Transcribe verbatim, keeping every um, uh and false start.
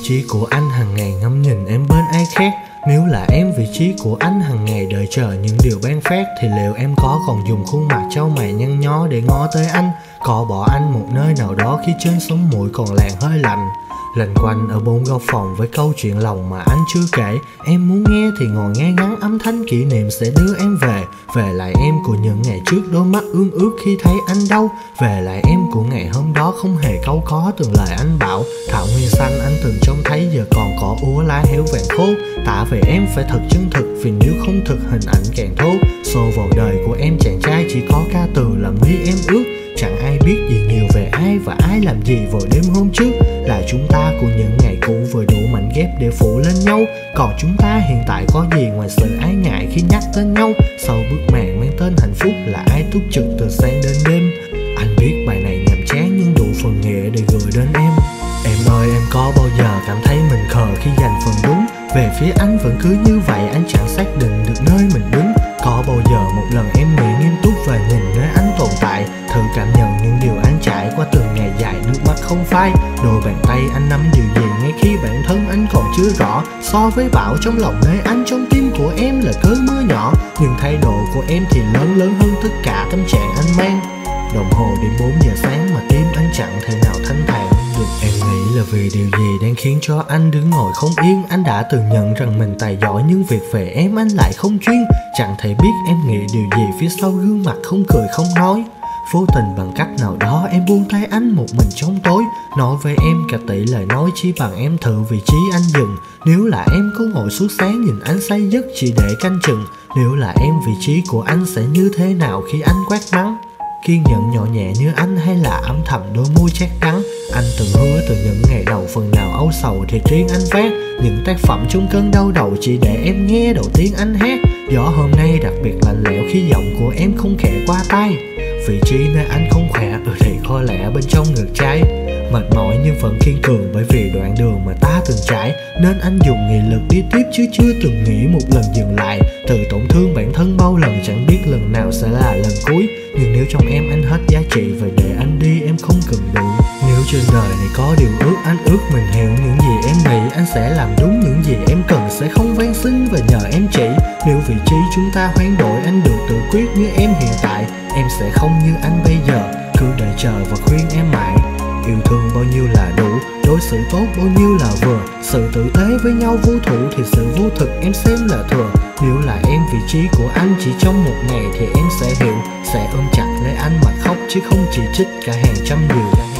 trí của anh hàng ngày ngắm nhìn em bên ai khác. Nếu là em vị trí của anh hàng ngày đợi chờ những điều ban phát, thì liệu em có còn dùng khuôn mặt trao mày nhăn nhó để ngó tới anh, có bỏ anh một nơi nào đó khi trên sống mũi còn làn hơi lạnh. Lành quanh ở bốn góc phòng với câu chuyện lòng mà anh chưa kể. Em muốn nghe thì ngồi nghe ngắn âm thanh kỷ niệm sẽ đưa em về. Về lại em của những ngày trước đôi mắt ương ước khi thấy anh đau. Về lại em của ngày hôm đó không hề câu có từng lời anh bảo. Thảo nguyên xanh anh từng trông thấy giờ còn cỏ úa lá héo vàng khô. Tả về em phải thật chân thực vì nếu không thực hình ảnh càng thô. Xô vào đời của em chàng trai chỉ có ca từ làm đi em ước. Chẳng ai biết gì nhiều về ai và ai làm gì vào đêm hôm trước. Là chúng ta của những ngày cũ vừa đủ mảnh ghép để phủ lên nhau. Còn chúng ta hiện tại có gì ngoài sự ái ngại khi nhắc tên nhau. Sau bức màn mang tên hạnh phúc là ai túc trực từ sáng đến đêm. Anh biết bài này nhàm chán nhưng đủ phần nghĩa để gửi đến em. Em ơi em có bao giờ cảm thấy mình khờ khi dành phần đúng về phía anh vẫn cứ như vậy, anh chẳng xác định được nơi mình đứng. Có bao giờ một lần em nghĩ nghiêm túc và nhìn nơi anh tồn tại, thử cảm nhận những điều anh trải qua từng ngày dài nước mắt không phai. Đôi bàn tay anh nắm điều gì ngay khi bản thân anh còn chưa rõ. So với bão trong lòng nơi anh, trong tim của em là cơn mưa nhỏ. Nhưng thái độ của em thì lớn lớn hơn tất cả tâm trạng anh mang. Đồng hồ điểm bốn giờ sáng mà tim anh chẳng thể nào thanh thản được. Em nghĩ là vì điều gì đang khiến cho anh đứng ngồi không yên. Anh đã từng nhận rằng mình tài giỏi nhưng việc về em anh lại không chuyên. Chẳng thể biết em nghĩ điều gì phía sau gương mặt không cười không nói. Vô tình bằng cách nào đó em buông tay anh một mình trong tối. Nói với em cả tỷ lời nói chỉ bằng em thử vị trí anh dừng. Nếu là em có ngồi suốt sáng nhìn anh say giấc chỉ để canh chừng. Nếu là em vị trí của anh sẽ như thế nào khi anh quát mắng. Kiên nhẫn nhỏ nhẹ như anh hay là âm thầm đôi môi chát đắng. Anh từng hứa từ những ngày đầu phần nào âu sầu thì riêng anh vác những tác phẩm trong cơn đau đầu chỉ để em nghe đầu tiên anh hát. Gió hôm nay đặc biệt lạnh lẽo khi giọng của em không khẽ qua tai. Vị trí nơi anh không khỏe ừ thì có lẽ bên trong ngực trái. Mệt mỏi nhưng vẫn kiên cường bởi vì đoạn đường mà ta từng trải. Nên anh dùng nghị lực đi tiếp chứ chưa từng nghĩ một lần dừng lại. Từ tổn thương bản thân bao lần chẳng biết lần nào sẽ là lần cuối. Nhưng nếu trong em anh hết giá trị vậy để anh đi em không cần đủ. Nếu trên đời này có điều ước anh ước mình hiểu những gì em nghĩ. Anh sẽ làm đúng những gì em cần, sẽ không van xin và nhờ em chỉ. Nếu vị trí chúng ta hoán đổi anh được tự quyết như em hiện tại. Em sẽ không như anh bây giờ, cứ đợi chờ và khuyên em mãi. Yêu thương bao nhiêu là đủ, đối xử tốt bao nhiêu là vừa. Sự tử tế với nhau vô thủ thì sự vô thực em xem là thừa. Nếu là em vị trí của anh chỉ trong một ngày thì em sẽ hiểu. Sẽ ôm chặt lấy anh mà khóc chứ không chỉ trích cả hàng trăm điều.